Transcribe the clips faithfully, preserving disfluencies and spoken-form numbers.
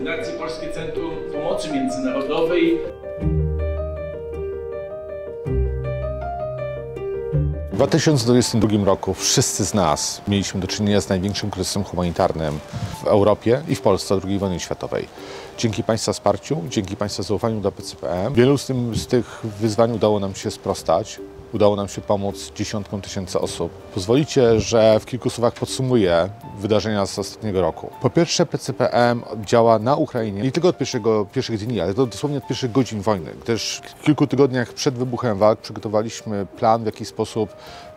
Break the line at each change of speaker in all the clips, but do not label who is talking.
redakcji Polskie Centrum Pomocy Międzynarodowej.
W dwa tysiące dwudziestym drugim roku wszyscy z nas mieliśmy do czynienia z największym kryzysem humanitarnym w Europie i w Polsce od drugiej wojny światowej. Dzięki Państwa wsparciu, dzięki Państwa zaufaniu do P C P M, wielu z, tym, z tych wyzwań udało nam się sprostać. Udało nam się pomóc dziesiątkom tysięcy osób. Pozwolicie, że w kilku słowach podsumuję wydarzenia z ostatniego roku. Po pierwsze, P C P M działa na Ukrainie nie tylko od pierwszego, pierwszych dni, ale dosłownie od pierwszych godzin wojny, gdyż w kilku tygodniach przed wybuchem walk przygotowaliśmy plan, w jaki sposób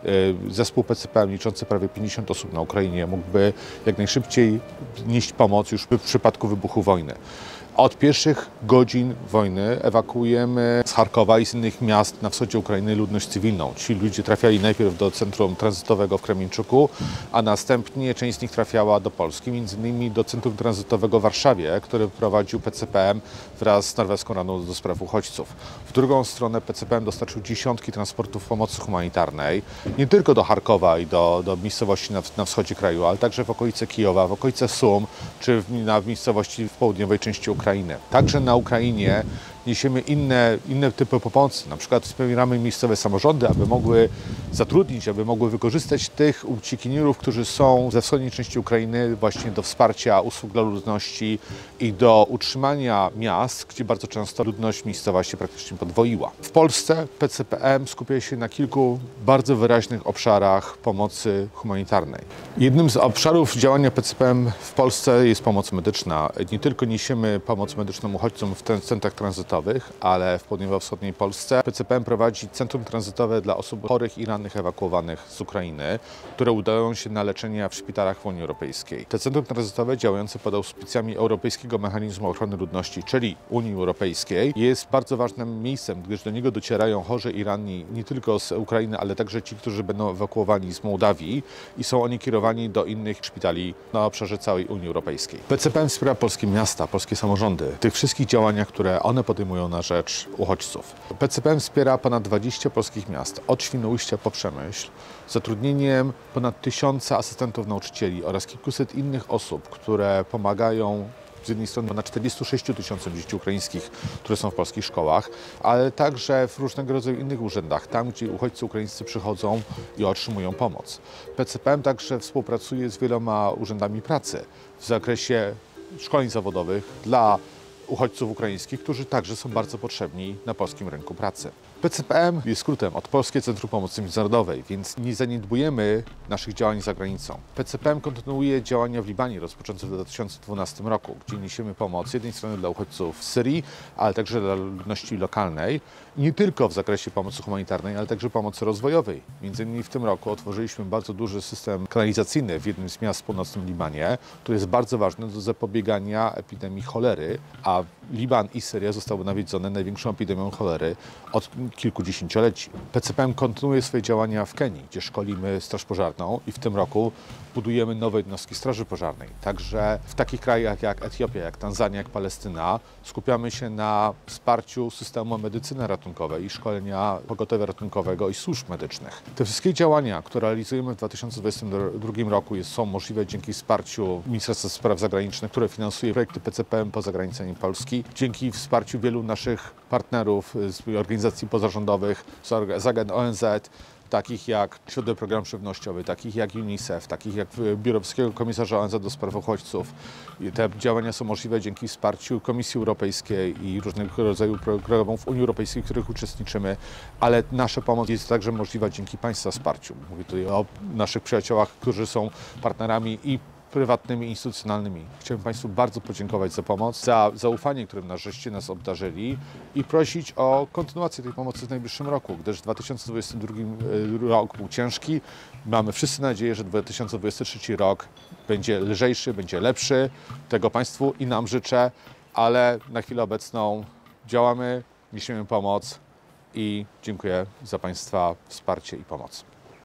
zespół P C P M liczący prawie pięćdziesiąt osób na Ukrainie mógłby jak najszybciej nieść pomoc już w przypadku wybuchu wojny. Od pierwszych godzin wojny ewakuujemy z Charkowa i z innych miast na wschodzie Ukrainy ludność cywilną. Ci ludzie trafiali najpierw do centrum tranzytowego w Kremeńczuku, a następnie część z nich trafiała do Polski, między innymi do centrum tranzytowego w Warszawie, które prowadził P C P M wraz z Norweską Radą do Spraw Uchodźców. W drugą stronę P C P M dostarczył dziesiątki transportów pomocy humanitarnej, nie tylko do Charkowa i do, do miejscowości na, na wschodzie kraju, ale także w okolice Kijowa, w okolice Sum, czy w, na miejscowości w południowej części Ukrainy. Ukrainę. Także na Ukrainie niesiemy inne, inne typy pomocy. Na przykład wspieramy miejscowe samorządy, aby mogły zatrudnić, aby mogły wykorzystać tych uciekinierów, którzy są ze wschodniej części Ukrainy właśnie do wsparcia usług dla ludności i do utrzymania miast, gdzie bardzo często ludność miejscowa się praktycznie podwoiła. W Polsce P C P M skupia się na kilku bardzo wyraźnych obszarach pomocy humanitarnej. Jednym z obszarów działania P C P M w Polsce jest pomoc medyczna. Nie tylko niesiemy pomoc medyczną uchodźcom w centrach tranzytowych, ale w południowo-wschodniej Polsce P C P M prowadzi centrum tranzytowe dla osób chorych i rannych ewakuowanych z Ukrainy, które udają się na leczenie w szpitalach w Unii Europejskiej. Te centrum tranzytowe działające pod auspicjami Europejskiego Mechanizmu Ochrony Ludności, czyli Unii Europejskiej, jest bardzo ważnym miejscem, gdyż do niego docierają chorzy i ranni nie tylko z Ukrainy, ale także ci, którzy będą ewakuowani z Mołdawii i są oni kierowani do innych szpitali na obszarze całej Unii Europejskiej. P C P M wspiera polskie miasta, polskie samorządy w tych wszystkich działaniach, które one podejmują na rzecz uchodźców. P C P M wspiera ponad dwadzieścia polskich miast, od Świnoujścia po Przemyśl, zatrudnieniem ponad tysiąca asystentów nauczycieli oraz kilkuset innych osób, które pomagają z jednej strony ponad czterdziestu sześciu tysiącom dzieci ukraińskich, które są w polskich szkołach, ale także w różnego rodzaju innych urzędach, tam gdzie uchodźcy ukraińscy przychodzą i otrzymują pomoc. P C P M także współpracuje z wieloma urzędami pracy w zakresie szkoleń zawodowych dla uchodźców ukraińskich, którzy także są bardzo potrzebni na polskim rynku pracy. P C P M jest skrótem od Polskie Centrum Pomocy Międzynarodowej, więc nie zaniedbujemy naszych działań za granicą. P C P M kontynuuje działania w Libanie rozpoczęte w dwa tysiące dwunastym roku, gdzie niesiemy pomoc z jednej strony dla uchodźców z Syrii, ale także dla ludności lokalnej. Nie tylko w zakresie pomocy humanitarnej, ale także pomocy rozwojowej. Między innymi w tym roku otworzyliśmy bardzo duży system kanalizacyjny w jednym z miast w północnym Libanie, który jest bardzo ważny do zapobiegania epidemii cholery, a Liban i Syria zostały nawiedzone największą epidemią cholery od kilkudziesięcioleci. P C P M kontynuuje swoje działania w Kenii, gdzie szkolimy straż pożarną i w tym roku budujemy nowe jednostki straży pożarnej. Także w takich krajach jak Etiopia, jak Tanzania, jak Palestyna skupiamy się na wsparciu systemu medycyny ratunkowej i szkolenia pogotowia ratunkowego i służb medycznych. Te wszystkie działania, które realizujemy w dwa tysiące dwudziestym drugim roku są możliwe dzięki wsparciu Ministerstwa Spraw Zagranicznych, które finansuje projekty P C P M poza granicami Polski, dzięki wsparciu wielu naszych partnerów z organizacji pozarządowych, z agent O N Z, takich jak Światowy Program Żywnościowy, takich jak UNICEF, takich jak Biuro Wysokiego Komisarza O N Z do spraw uchodźców. I te działania są możliwe dzięki wsparciu Komisji Europejskiej i różnego rodzaju programów Unii Europejskiej, w których uczestniczymy, ale nasza pomoc jest także możliwa dzięki Państwa wsparciu. Mówię tutaj o naszych przyjaciołach, którzy są partnerami i prywatnymi, instytucjonalnymi. Chciałbym Państwu bardzo podziękować za pomoc, za zaufanie, którym nas żeście nas obdarzyli i prosić o kontynuację tej pomocy w najbliższym roku, gdyż dwa tysiące dwudziesty drugi rok był ciężki. Mamy wszyscy nadzieję, że dwa tysiące dwudziesty trzeci rok będzie lżejszy, będzie lepszy. Tego Państwu i nam życzę, ale na chwilę obecną działamy, niesiemy pomoc i dziękuję za Państwa wsparcie i pomoc.